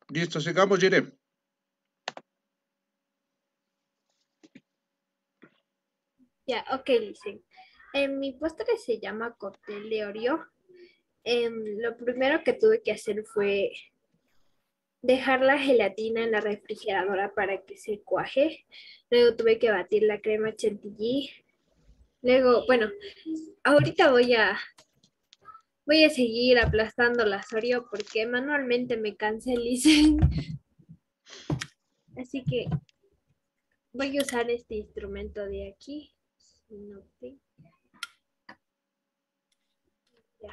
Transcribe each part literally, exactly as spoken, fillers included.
Listo, sigamos, Jire. Ya, ok, Licen. En mi postre se llama cóctel de Oreo. Em, lo primero que tuve que hacer fue dejar la gelatina en la refrigeradora para que se cuaje. Luego tuve que batir la crema chantilly. Luego, bueno, ahorita voy a, voy a seguir aplastando las Oreo porque manualmente me cansé, Licen. Así que voy a usar este instrumento de aquí. No, sí, ya.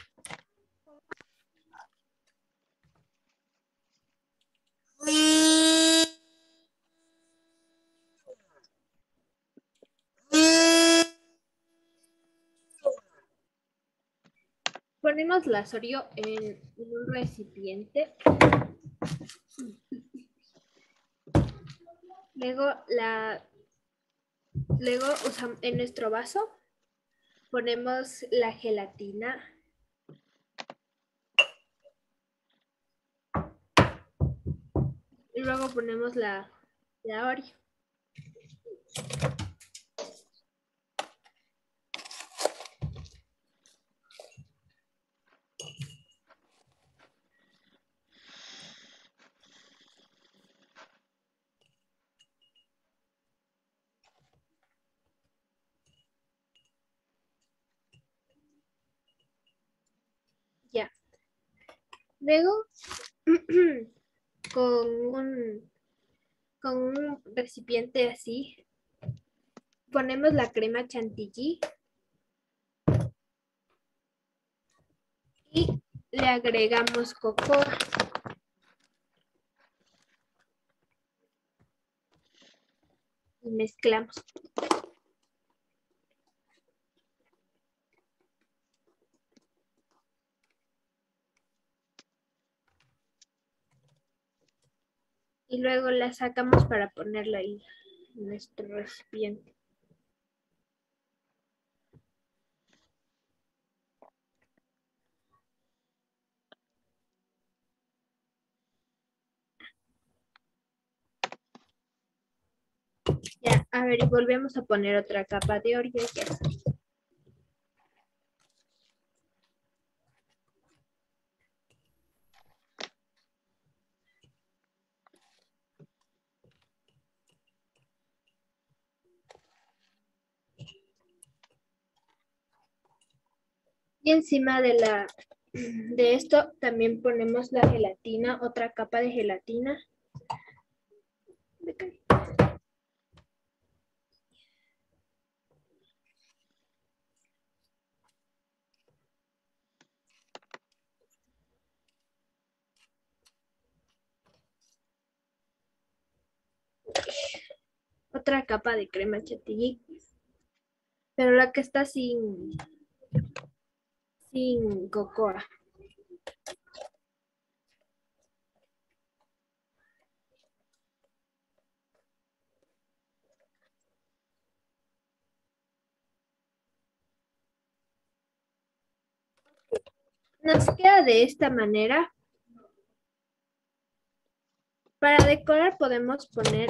Ponemos las Oreo en, en un recipiente. Luego, la, luego usamos, en nuestro vaso ponemos la gelatina. Y luego ponemos la, la Oreo. Ya. Luego, con un, con un recipiente así, ponemos la crema chantilly y le agregamos cocoa. Y mezclamos. Y luego la sacamos para ponerla ahí en nuestro recipiente. Ya, a ver, y volvemos a poner otra capa de Oreo. Ya. Y encima de la de esto también ponemos la gelatina, otra capa de gelatina. Otra capa de crema chantilly, pero la que está sin sin cocoa. Nos queda de esta manera. Para decorar podemos poner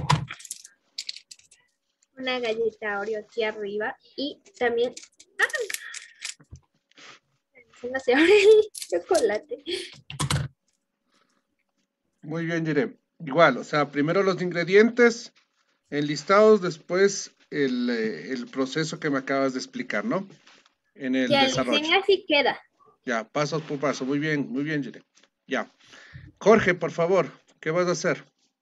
una galleta Oreo aquí arriba y también ¡ah! No se abre el chocolate. Muy bien, Jire. Igual, o sea, primero los ingredientes enlistados, después el, eh, el proceso que me acabas de explicar, ¿no? En el Ya, desarrollo. Licen, así queda. Ya, paso por paso. Muy bien, muy bien, Jire. Ya. Jorge, por favor, ¿qué vas a hacer?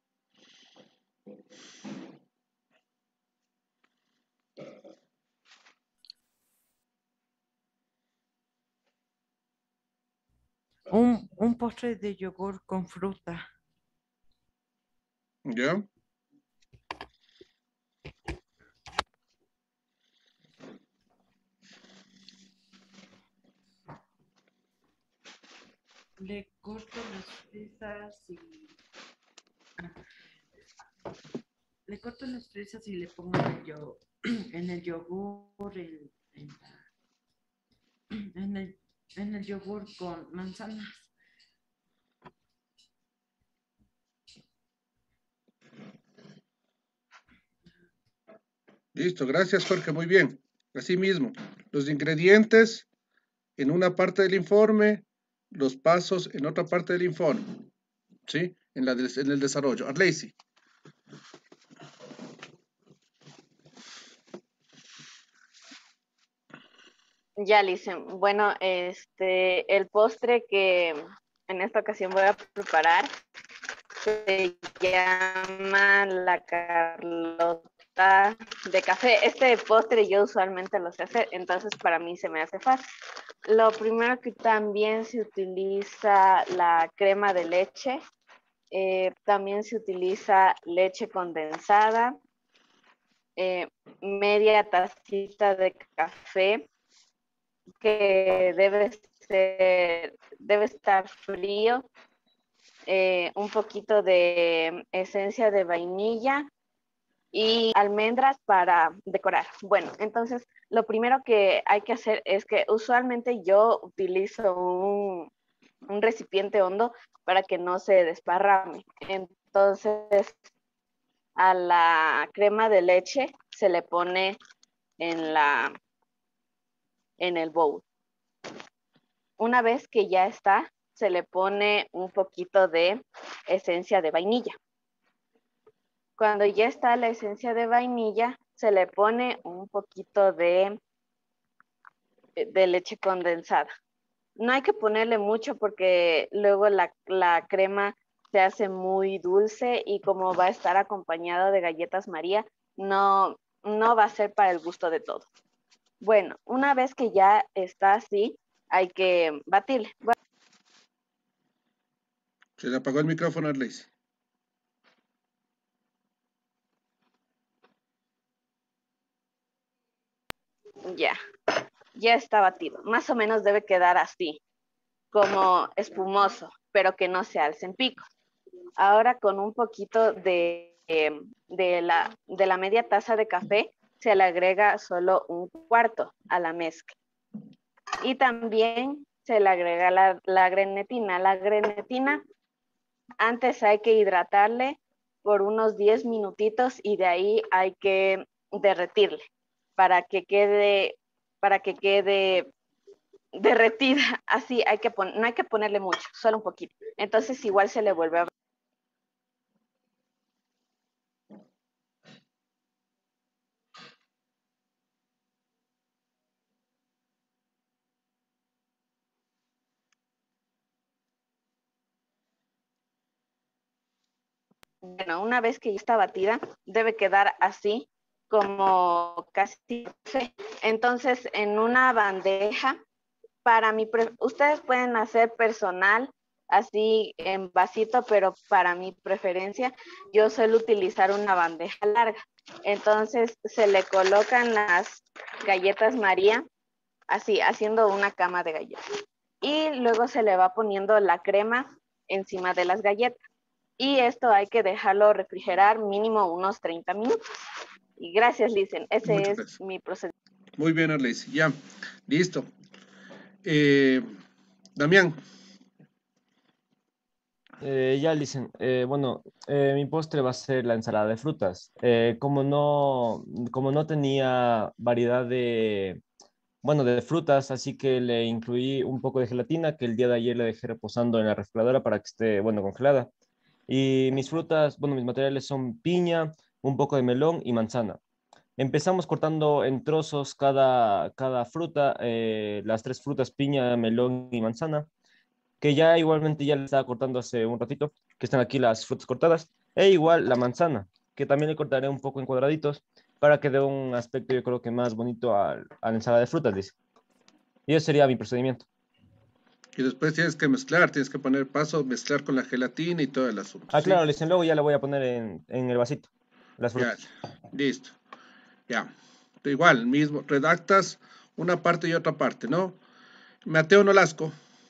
Un, un postre de yogur con fruta. ¿Ya? Le corto las fresas y le corto las fresas y le pongo en el, yo, en el yogur, el, en, en, el, en el yogur con manzanas. Listo, gracias Jorge, muy bien. Así mismo, los ingredientes en una parte del informe, los pasos en otra parte del informe, ¿sí? En, la des- en el desarrollo. Arleisi. Ya, Licen. Bueno, este, el postre que en esta ocasión voy a preparar se llama la Carlota de café. Este postre yo usualmente lo sé hacer, entonces para mí se me hace fácil. Lo primero que también se utiliza la crema de leche, eh, también se utiliza leche condensada, eh, media tacita de café que debe ser, debe estar frío, eh, un poquito de esencia de vainilla y almendras para decorar. Bueno, entonces lo primero que hay que hacer es que usualmente yo utilizo un, un recipiente hondo para que no se desparrame. Entonces a la crema de leche se le pone en, la, en el bowl. Una vez que ya está, se le pone un poquito de esencia de vainilla. Cuando ya está la esencia de vainilla, se le pone un poquito de, de leche condensada. No hay que ponerle mucho porque luego la, la crema se hace muy dulce y como va a estar acompañada de galletas María, no, no va a ser para el gusto de todos. Bueno, una vez que ya está así, hay que batirle. Se le apagó el micrófono a Arleisi. Ya, ya está batido. Más o menos debe quedar así, como espumoso, pero que no se alcen picos. Ahora con un poquito de, eh, de, la, de la media taza de café se le agrega solo un cuarto a la mezcla. Y también se le agrega la, la grenetina. La grenetina antes hay que hidratarle por unos diez minutitos y de ahí hay que derretirle para que quede, para que quede derretida. Así hay que pon- no hay que ponerle mucho, solo un poquito. Entonces igual se le vuelve a. Bueno, una vez que ya está batida, debe quedar así como casi. Entonces, en una bandeja, para mi, ustedes pueden hacer personal, así en vasito, pero para mi preferencia, yo suelo utilizar una bandeja larga. Entonces, se le colocan las galletas María, así, haciendo una cama de galletas. Y luego se le va poniendo la crema encima de las galletas. Y esto hay que dejarlo refrigerar mínimo unos treinta minutos. Y gracias, Licen. Ese Muchas es gracias. mi procedimiento. Muy bien, Arleisi. Ya, listo. Eh, Damián. Eh, ya, dicen, eh, bueno, eh, mi postre va a ser la ensalada de frutas. Eh, como no, como no tenía variedad de, bueno, de frutas, así que le incluí un poco de gelatina que el día de ayer le dejé reposando en la refrigeradora para que esté, bueno, congelada. Y mis frutas, bueno, mis materiales son piña, un poco de melón y manzana. Empezamos cortando en trozos cada, cada fruta, eh, las tres frutas, piña, melón y manzana, que ya igualmente ya le estaba cortando hace un ratito, que están aquí las frutas cortadas, e igual la manzana, que también le cortaré un poco en cuadraditos para que dé un aspecto, yo creo que más bonito a, a la ensalada de frutas, dice. Y ese sería mi procedimiento. Y después tienes que mezclar, tienes que poner paso, mezclar con la gelatina y todo el asunto, Ah, ¿sí? claro, le dicen luego ya le voy a poner en, en el vasito las Ya, frutas. listo. Ya. Igual, mismo, redactas una parte y otra parte, ¿no? Mateo Nolasco.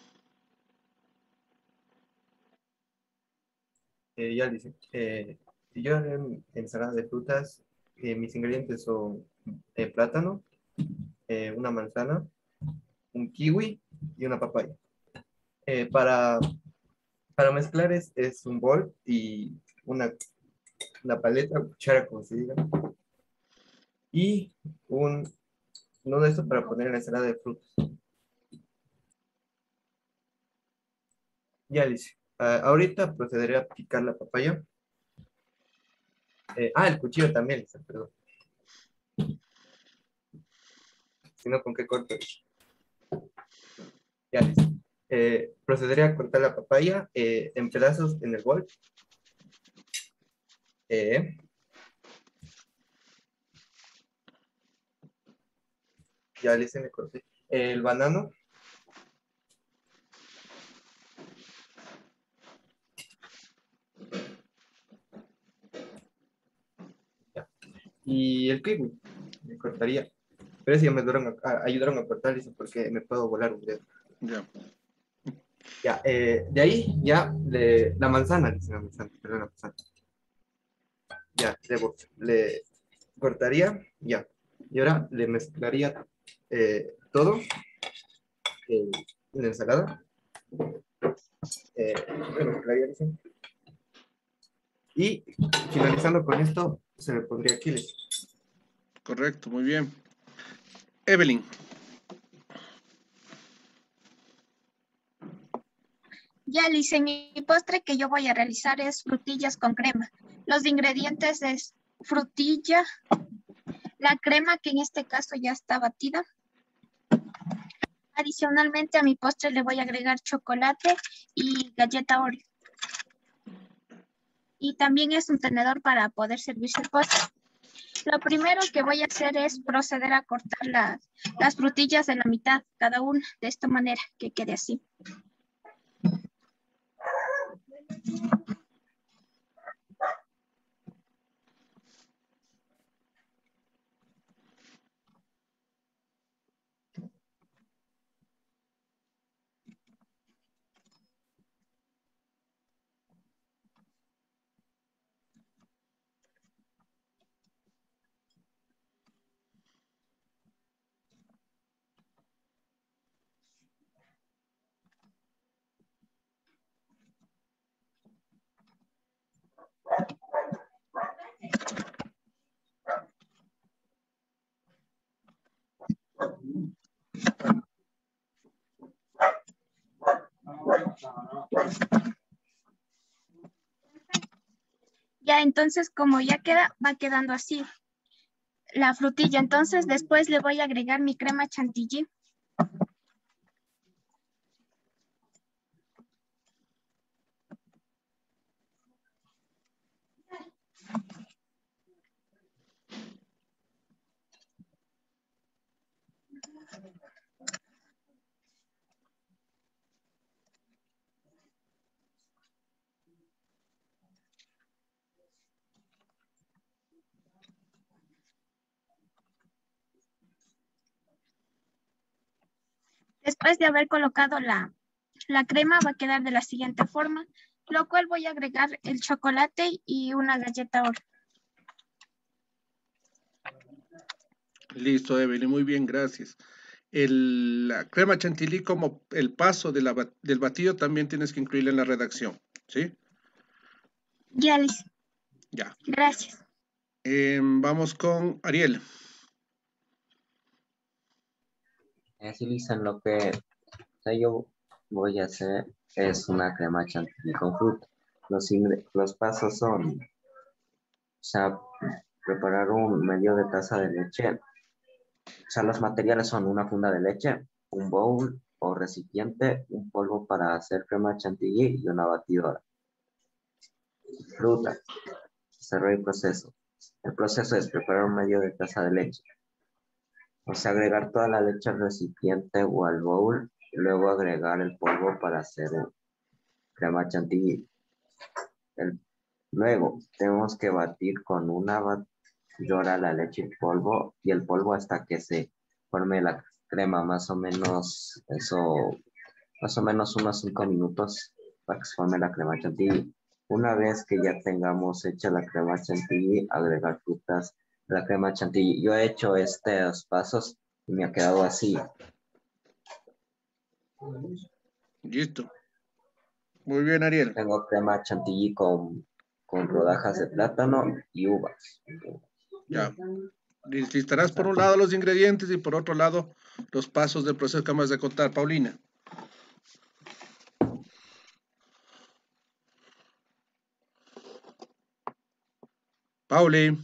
Eh, ya dice, eh, si yo haré ensalada de frutas, eh, mis ingredientes son eh, plátano, eh, una manzana, un kiwi y una papaya. Eh, para, para mezclar es, es un bol y una, una paleta, cuchara, como se diga. y un, uno de estos para poner en la ensalada de frutas. Ya dice. Ah, ahorita procederé a picar la papaya. Eh, ah, el cuchillo también, Lisa, perdón. Si no, ¿con qué corto? Ya listo. Eh, procederé a cortar la papaya eh, en pedazos en el bol. Eh, ya listo, me corté. El banano. Ya. Y el kiwi. Me cortaría. Pero si ya me ayudaron a, a- ayudaron a cortar, dice, porque me puedo volar un dedo. Ya. Ya, eh, de ahí, ya, de, la manzana, dice la manzana, perdón, la manzana. Ya, debo, le cortaría, ya. Y ahora le mezclaría eh, todo eh, en la ensalada. Eh, le mezclaría, dice. Y finalizando con esto, se le pondría chiles. Correcto, muy bien. Evelyn. Ya, Lice, mi postre que yo voy a realizar es frutillas con crema. Los ingredientes es frutilla, la crema que en este caso ya está batida. Adicionalmente a mi postre le voy a agregar chocolate y galleta Oreo. Y también es un tenedor para poder servirse el postre. Lo primero que voy a hacer es proceder a cortar las, las frutillas de la mitad, cada una, de esta manera, que quede así. Ya, entonces como ya queda, va quedando así la frutilla. Entonces después le voy a agregar mi crema chantilly. Después de haber colocado la, la crema va a quedar de la siguiente forma, lo cual voy a agregar el chocolate y una galleta Oreo. Listo, Evelyn, muy bien, gracias. El, la crema chantilly como el paso de la ba- del batido también tienes que incluirla en la redacción, ¿sí? Ya, Liz. Ya. Gracias. Em, vamos con Ariel. Así dicen lo que o sea, yo voy a hacer es una crema chantilly con fruta. Los, ingre- los pasos son, o sea, preparar un medio de taza de leche. O sea, los materiales son una funda de leche, un bowl o recipiente, un polvo para hacer crema chantilly y una batidora. Fruta. Cerrar el proceso. El proceso es preparar un medio de taza de leche. O sea, agregar toda la leche al recipiente o al bowl, y luego agregar el polvo para hacer crema chantilly. El- luego, tenemos que batir con una batidora la leche y el polvo, y el polvo hasta que se forme la crema, más o menos, eso, más o menos unos cinco minutos para que se forme la crema chantilly. Una vez que ya tengamos hecha la crema chantilly, agregar frutas a la crema chantilly. Yo he hecho estos pasos y me ha quedado así. Listo. Muy bien, Ariel. Tengo crema chantilly con, con rodajas de plátano y uvas. Ya. Listarás por un lado los ingredientes y por otro lado los pasos del proceso que acabas de contar. Paulina. Pauli.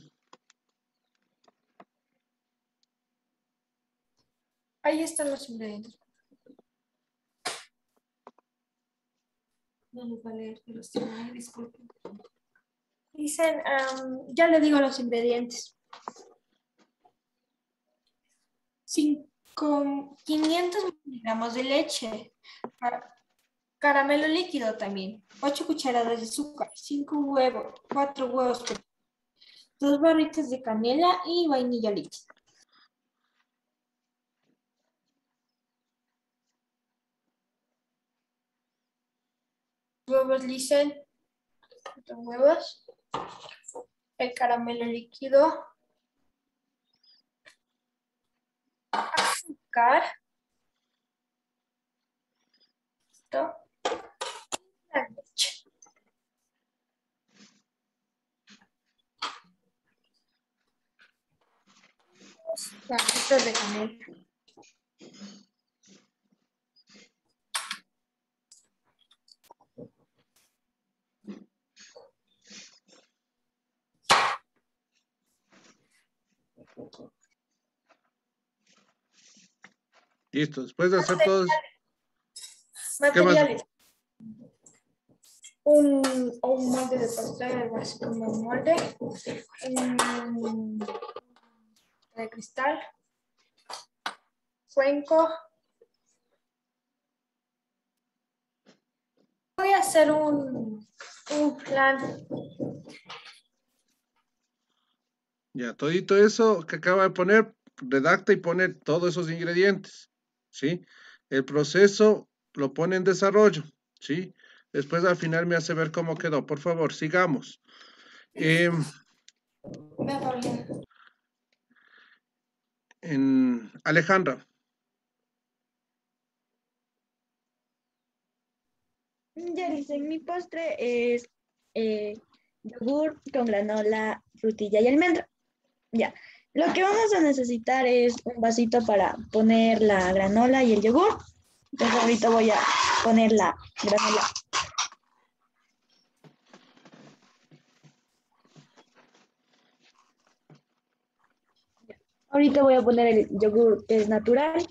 Ahí están los ingredientes. No les va a leer, pero sí, disculpen. Dicen, um, ya le digo los ingredientes. Cinco, quinientos miligramos de leche, car- caramelo líquido también, ocho cucharadas de azúcar, cinco huevos, cuatro huevos, dos barritas de canela y vainilla líquida. Huevos lisén, cuatro huevos, el caramelo líquido, azúcar, esto, la leche. Barritas de canela. Listo. Después de hacer todos. Materiales. Un, un molde de pastel, algo así como un molde. Un de cristal. Cuenco. Voy a hacer un, un plan. Ya, todito eso que acaba de poner, redacta y pone todos esos ingredientes, ¿sí? El proceso lo pone en desarrollo, ¿sí? Después al final me hace ver cómo quedó. Por favor, sigamos. Eh, en Alejandra. Ya dice, mi postre es eh, yogur con granola, frutilla y almendra. Ya, lo que vamos a necesitar es un vasito para poner la granola y el yogur. Entonces ahorita voy a poner la granola. Ahorita voy a poner el yogur que es natural.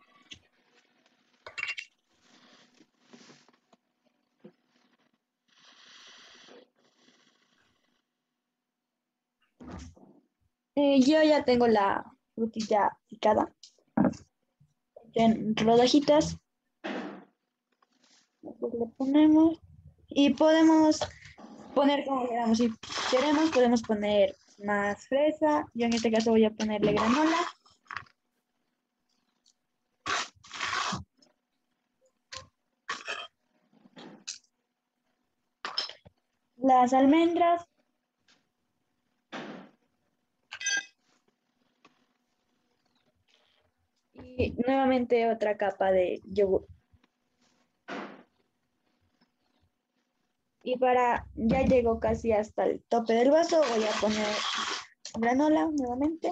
Eh, yo ya tengo la frutilla picada en rodajitas. Pues le ponemos y podemos poner como queramos. Si queremos, podemos poner más fresa. Yo en este caso voy a ponerle granola. Las almendras. Y nuevamente otra capa de yogur. Y para, ya llegó casi hasta el tope del vaso, voy a poner granola nuevamente.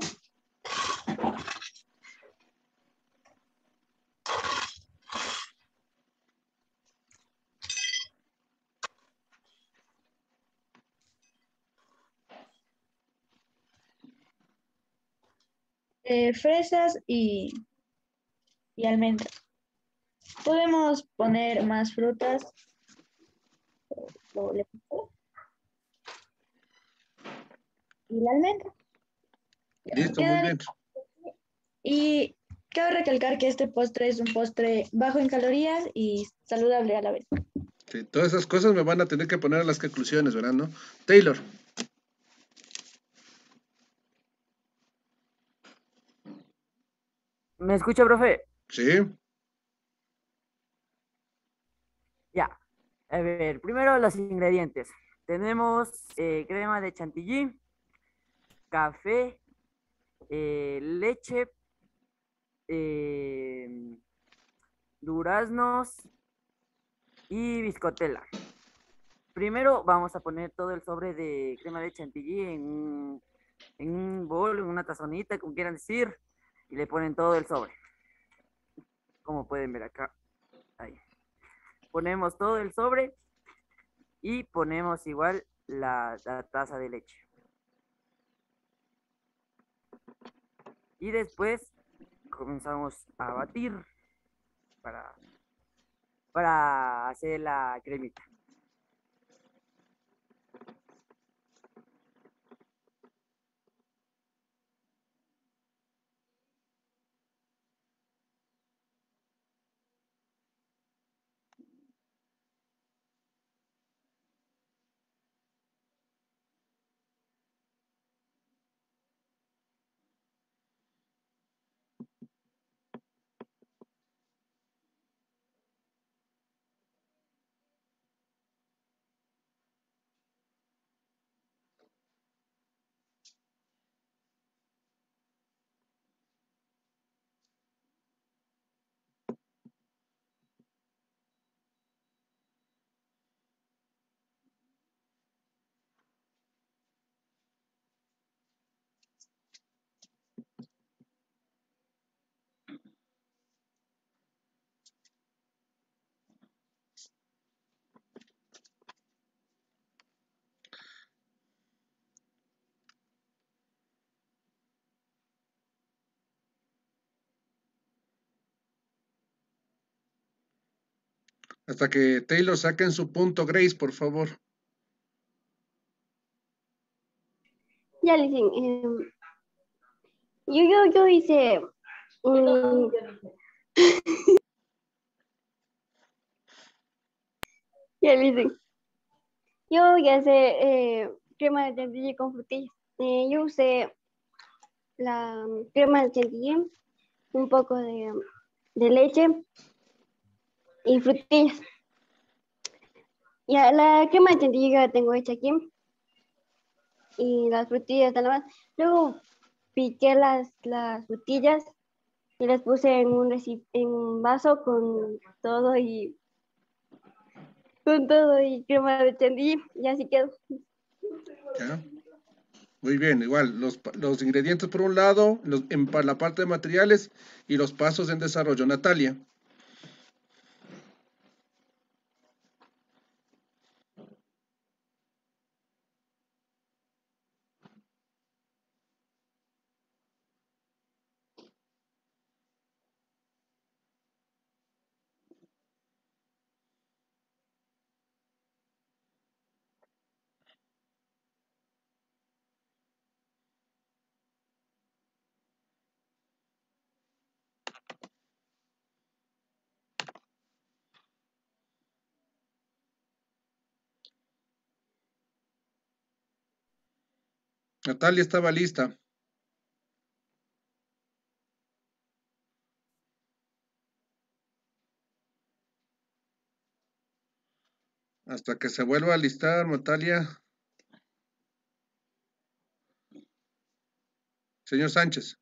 Eh, fresas y, y almendras. Podemos poner más frutas. Lo- le pongo. Y la almendra. Listo, muy bien. Y cabe recalcar que este postre es un postre bajo en calorías y saludable a la vez. Sí, todas esas cosas me van a tener que poner en las conclusiones, ¿verdad? ¿No? Taylor. ¿Me escucha, profe? Sí. Ya. A ver, primero los ingredientes. Tenemos eh, crema de chantilly, café, eh, leche, eh, duraznos y biscotela. Primero vamos a poner todo el sobre de crema de chantilly en un en un bol, en una tazonita, como quieran decir, y le ponen todo el sobre. Como pueden ver acá. Ahí. Ponemos todo el sobre y ponemos igual la, la taza de leche. Y después comenzamos a batir para, para hacer la cremita. Hasta que Taylor saquen su punto, Grace, por favor. Ya, Lizzy, em, yo, yo, yo hice... um, ya, Lizzy. Yo ya sé eh, crema de chantilly con frutillas. Eh, yo usé la um, crema de chantilly, un poco de, de leche y frutillas. Ya, la crema de chantilly ya la tengo hecha aquí. Y las frutillas están más. Luego piqué las, las frutillas y las puse en un, reci- en un vaso con todo y con todo y crema de chantilly y así quedó. ¿Ya? Muy bien, igual, los, pa- los ingredientes por un lado, los, en pa- la parte de materiales y los pasos en desarrollo. Natalia. Natalia estaba lista. Hasta que se vuelva a listar, Natalia. Señor Sánchez.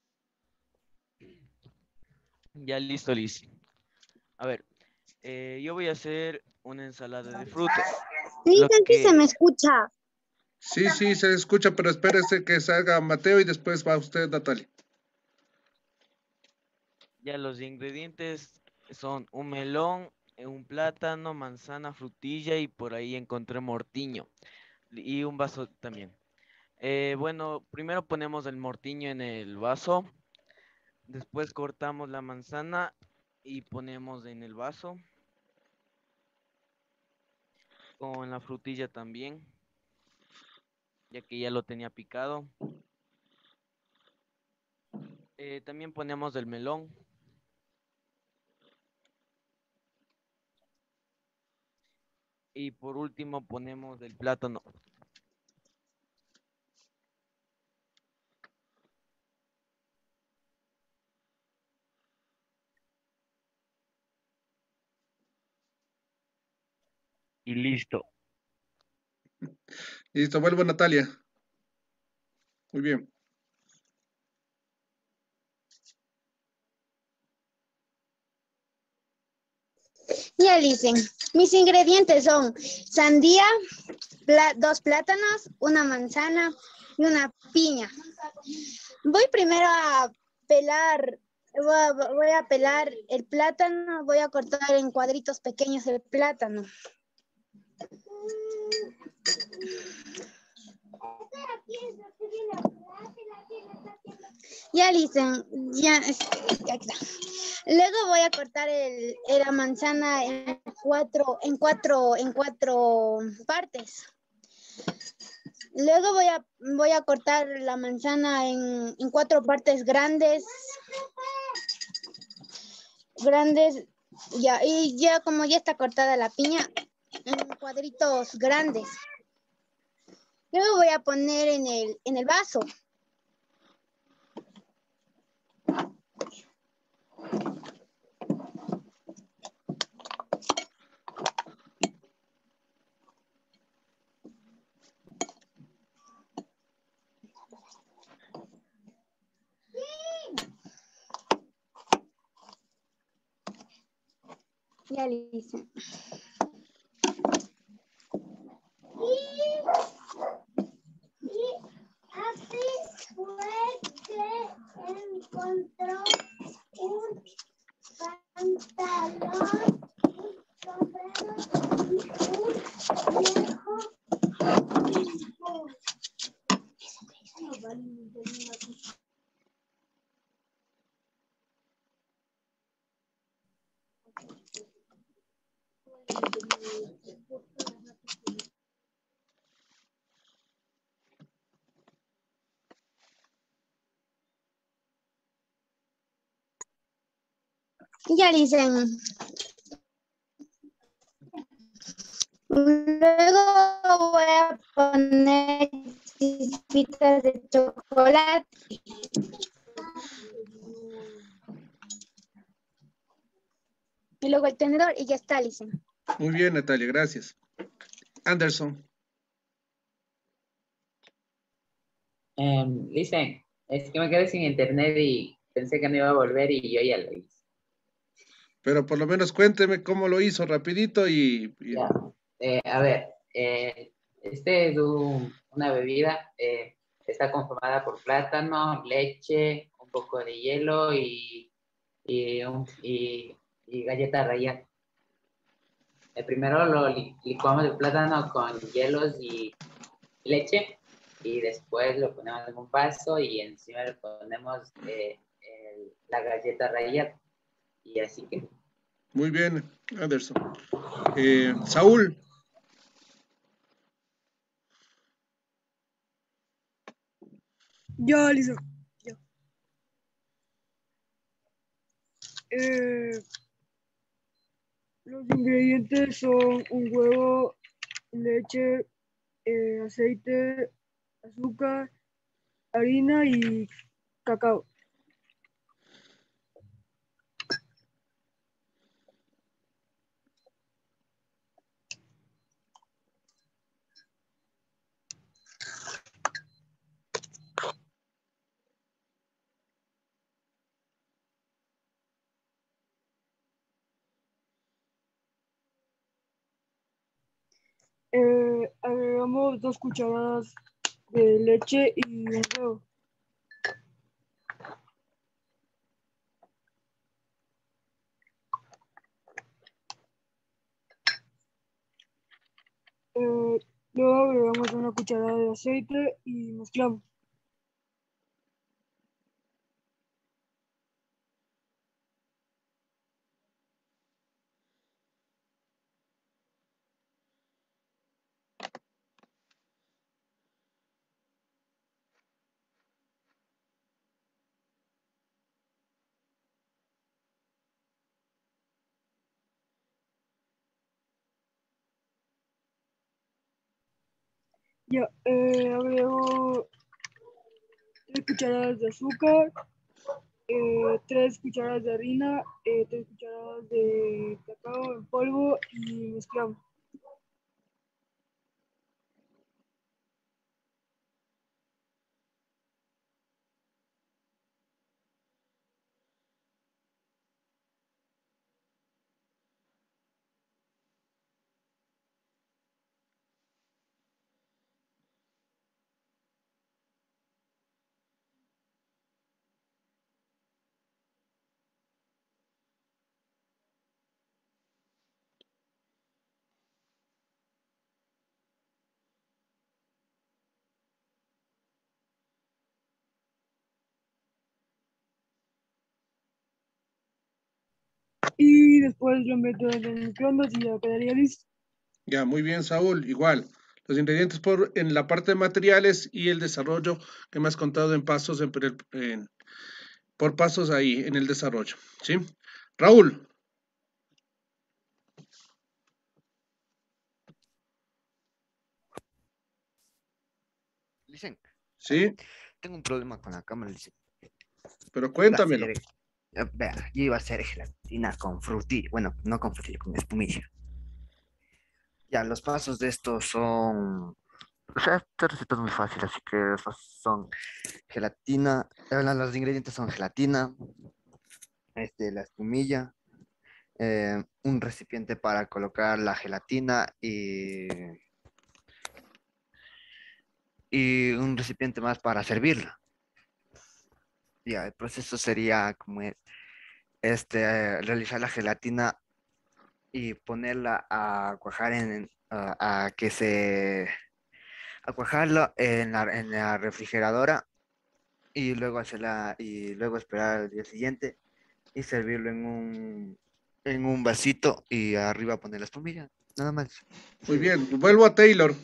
Ya listo, Liz. A ver, eh, yo voy a hacer una ensalada de frutas. Sí, Lo sí, se me que, escucha. Sí, sí, se escucha, pero espérese que salga Mateo y después va usted, Natalia. ya los ingredientes son un melón, eh, un plátano, manzana, frutilla y por ahí encontré mortiño y un vaso también. Eh, bueno, primero ponemos el mortiño en el vaso, después cortamos la manzana y ponemos en el vaso, con la frutilla también, ya que ya lo tenía picado. Eh, también ponemos el melón. Y por último ponemos el plátano. Y listo. Listo, vuelvo, Natalia. Muy bien. Ya dicen, mis ingredientes son sandía, pla- dos plátanos, una manzana, y una piña. Voy primero a pelar, voy a, voy a pelar el plátano, voy a cortar en cuadritos pequeños el plátano. Ya dicen, ya, ya está. Luego voy a cortar el, la manzana en cuatro, en cuatro, en cuatro partes. Luego voy a, voy a cortar la manzana en, en cuatro partes grandes. Grandes, ya, y ya como ya está cortada la piña, en cuadritos grandes. Luego voy a poner en el, en el vaso. Ya listo. Y así fue que encontró un pantalón, un sombrero y un viejo tipo. Ya dicen. Luego voy a poner chispitas de chocolate. Y luego el tenedor y ya está, dicen. Muy bien, Natalia, gracias. Anderson. Um, listen, es que me quedé sin internet y pensé que no iba a volver y yo ya lo hice. Pero por lo menos cuénteme cómo lo hizo rapidito y... y... Ya. Eh, a ver, eh, este es un- una bebida, eh, está conformada por plátano, leche, un poco de hielo y, y, un- y, y galleta rallada. Eh, primero lo li- licuamos el plátano con hielos y leche y después lo ponemos en un vaso y encima le ponemos eh, el- la galleta rallada y así que... Muy bien, Anderson. Eh, Saúl. Ya, listo. Ya. Eh, los ingredientes son un huevo, leche, eh, aceite, azúcar, harina y cacao. Eh, agregamos dos cucharadas de leche y un huevo. Eh, luego agregamos una cucharada de aceite y mezclamos. Ya, eh, agrego tres cucharadas de azúcar, eh, tres cucharadas de harina, eh, tres cucharadas de cacao en polvo y mezclamos. después lo meto en el microondas y ya quedaría listo. Ya, muy bien, Saúl. Igual, los ingredientes por, en la parte de materiales y el desarrollo que me has contado en pasos, en, en- por pasos ahí, en el desarrollo. ¿Sí? Raúl. Licen, Sí, tengo un problema con la cámara, Licen. pero Iba a cuéntamelo. hacer- eh, Vea, yo iba a hacer gelatina con frutilla, bueno, no con frutilla, con espumilla. Ya, los pasos de estos son, o sea, esta receta es muy fácil, así que los pasos son gelatina, eh, la- los ingredientes son gelatina, este, la espumilla, eh, un recipiente para colocar la gelatina y, y un recipiente más para servirla. Ya, el proceso sería como es, este, eh, realizar la gelatina y ponerla a cuajar en, a, a que se, a cuajarlo en la, en la refrigeradora y luego hacerla, y luego esperar al día siguiente y servirlo en un, en un vasito y arriba poner la espumilla, nada más. Muy bien, vuelvo a Taylor.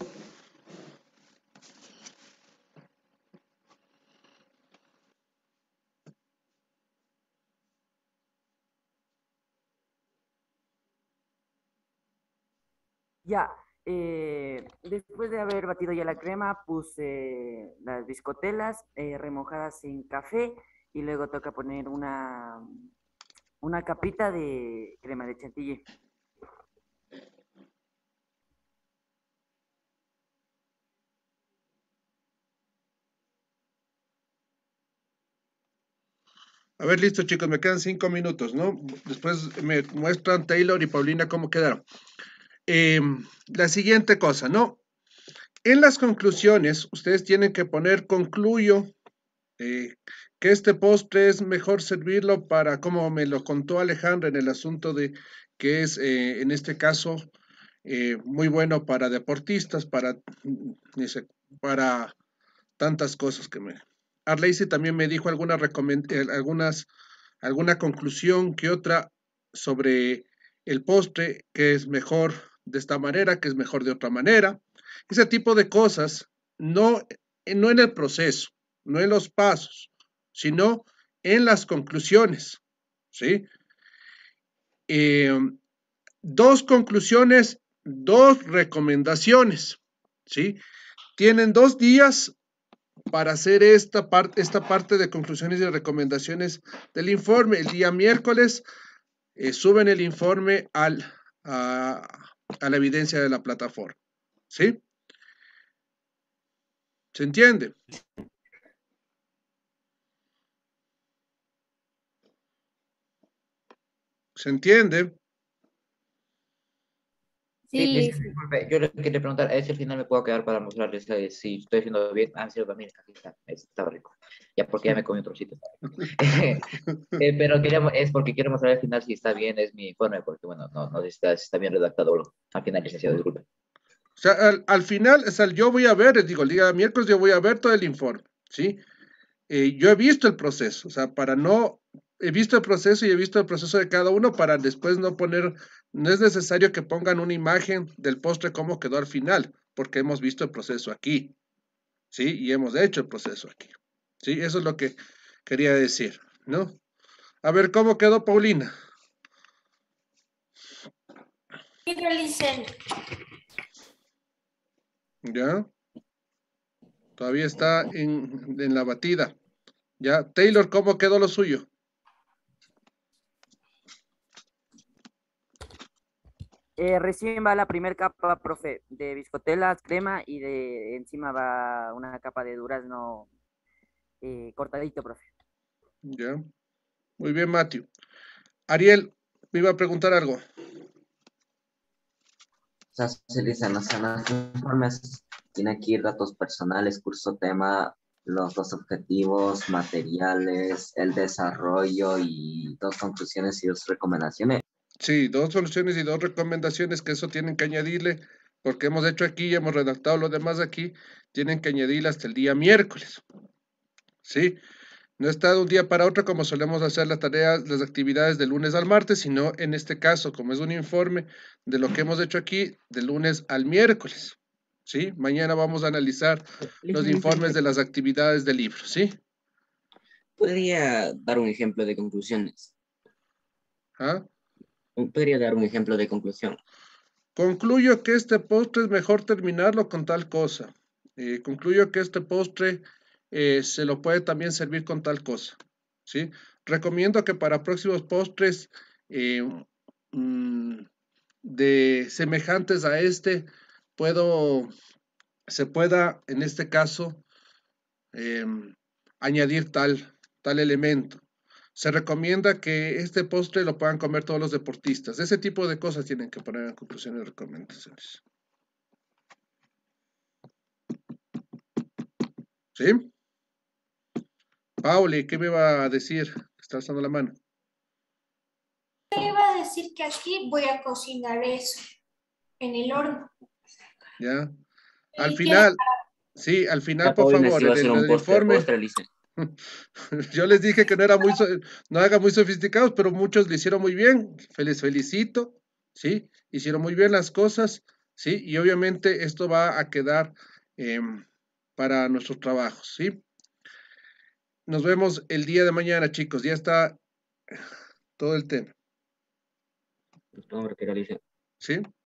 Ya, eh, después de haber batido ya la crema, puse las biscotelas eh, remojadas en café y luego toca poner una, una capita de crema de chantilly. A ver, listo, chicos, me quedan cinco minutos, ¿no? Después me muestran Taylor y Paulina cómo quedaron. Eh, la siguiente cosa, ¿no? En las conclusiones, ustedes tienen que poner concluyo eh, que este postre es mejor servirlo para, como me lo contó Alejandra en el asunto de que es, eh, en este caso, eh, muy bueno para deportistas, para, mm, dice, para tantas cosas que me... Arleisi también me dijo alguna recomend- eh, algunas, alguna conclusión que otra sobre el postre, que es mejor de esta manera, que es mejor de otra manera. Ese tipo de cosas, no, eh, no en el proceso, no en los pasos, sino en las conclusiones, ¿sí? Eh, dos conclusiones, dos recomendaciones, ¿sí? Tienen dos días para hacer esta parte, esta parte de conclusiones y recomendaciones del informe. El día miércoles eh, suben el informe al, a, a la evidencia de la plataforma. ¿Sí? ¿Se entiende? ¿Se entiende? Sí, Sí, Liz, disculpe, yo le quería preguntar, a ver si al final me puedo quedar para mostrarles eh, si estoy haciendo bien. Ah, sí, mira, aquí está, estaba rico. Ya porque ya me comí un trocito. Eh, pero quería, es porque quiero mostrar al final si está bien, es mi informe, porque bueno, no, no sé si está, si está bien redactado o no. Al final, licenciado, disculpe. O sea, al, al final, o sea, yo voy a ver, les digo, el día miércoles yo voy a ver todo el informe, ¿sí? Eh, yo he visto el proceso, o sea, para no, he visto el proceso y he visto el proceso de cada uno para después no poner, no es necesario que pongan una imagen del postre cómo quedó al final, porque hemos visto el proceso aquí, ¿sí? Y hemos hecho el proceso aquí, ¿sí? Eso es lo que quería decir, ¿no? A ver, ¿cómo quedó Paulina? sí, realicen. ¿Ya? Todavía está en, en la batida. ¿Ya? Taylor, ¿cómo quedó lo suyo? Eh, recién va la primera capa, profe, de biscotelas, crema y de encima va una capa de durazno eh, cortadito, profe. ¿Ya? Muy bien, Matthew. Ariel, me iba a preguntar algo. O sea, se dicen los informes, tiene que ir datos personales, curso, tema, los dos objetivos, materiales, el desarrollo y dos conclusiones y dos recomendaciones. Sí, dos soluciones y dos recomendaciones que eso tienen que añadirle, porque hemos hecho aquí y hemos redactado lo demás aquí, tienen que añadirle hasta el día miércoles. ¿Sí? No está de un día para otro como solemos hacer las tareas, las actividades de lunes al martes, sino en este caso, como es un informe de lo que hemos hecho aquí, de lunes al miércoles. ¿Sí? Mañana vamos a analizar los informes de las actividades del libro. ¿Sí? ¿Podría dar un ejemplo de conclusiones? ¿Ah? ¿Podría dar un ejemplo de conclusión? Concluyo que este postre es mejor terminarlo con tal cosa. Eh, concluyo que este postre eh, se lo puede también servir con tal cosa. ¿Sí? Recomiendo que para próximos postres eh, mm, de semejantes a este, puedo, se pueda, en este caso, eh, añadir tal, tal elemento. Se recomienda que este postre lo puedan comer todos los deportistas. Ese tipo de cosas tienen que poner en conclusiones y recomendaciones. ¿Sí? Pauli, ¿qué me va a decir? Está alzando la mano. Yo iba a decir que aquí voy a cocinar eso en el horno. ¿Ya? Al Y final, sí, al final, La por Paulina favor, sí va a en hacer el, un el postre, informe. postre, Alicia. Yo les dije que no era muy, so- no haga muy sofisticados, pero muchos lo hicieron muy bien. Les felicito, ¿sí? Hicieron muy bien las cosas, ¿sí? Y obviamente esto va a quedar em, para nuestros trabajos, ¿sí? Nos vemos el día de mañana, chicos. Ya está todo el tema. Hombre, que Alicia. ¿Sí?